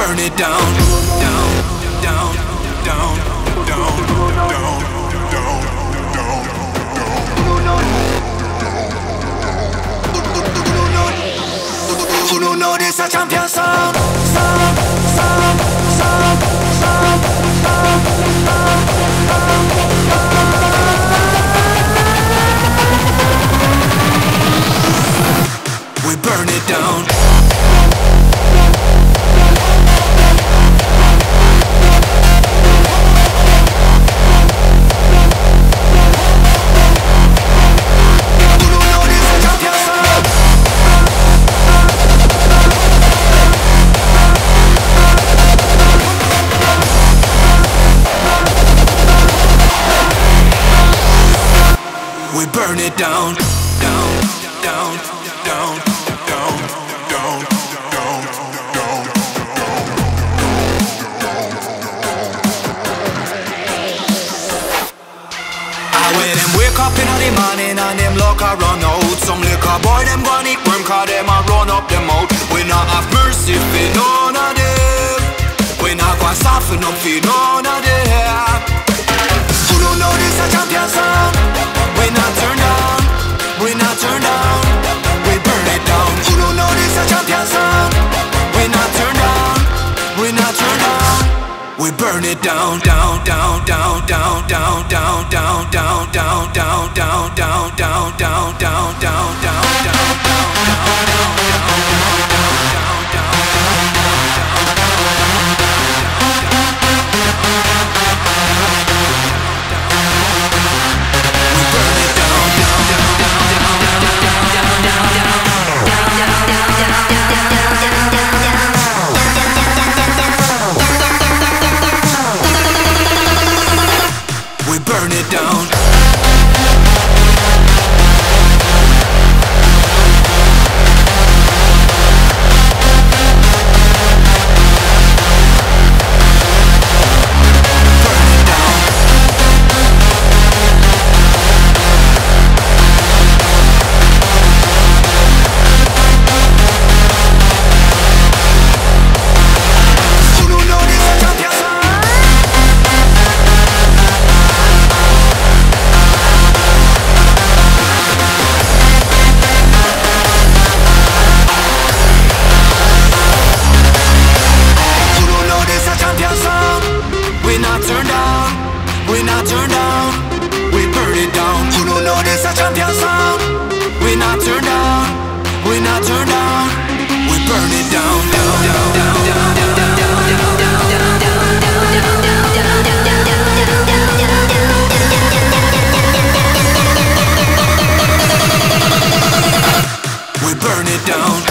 burn it down, down, down, down, down, down, down, down, down. You know this a champion sound, sound, sound, sound, sound, sound, we burn it down. We burn it down, down, down, down, down, down, down, down. When them wake up in the morning and them locker run out, some liquor boy them gonna eat worm 'cause them a run up them out. We not have mercy for none of them. We not gonna soften up for none of them. You don't know this a champion sound. We not turn down, we not turn down, we burn it down. You don't know this a champion sound. We not turn down, we not turn down, we burn it down, down, down, down, down, down, down, down, down, down, down, down, down, down, down, down, down, down, down, burn it down. We not turn down, we not turn down, we burn it down. You don't know this a champion sound. We not turn down, we not turn down, we burn it down, down, down, down, down, down, down, down, down, down, down. We burn it down.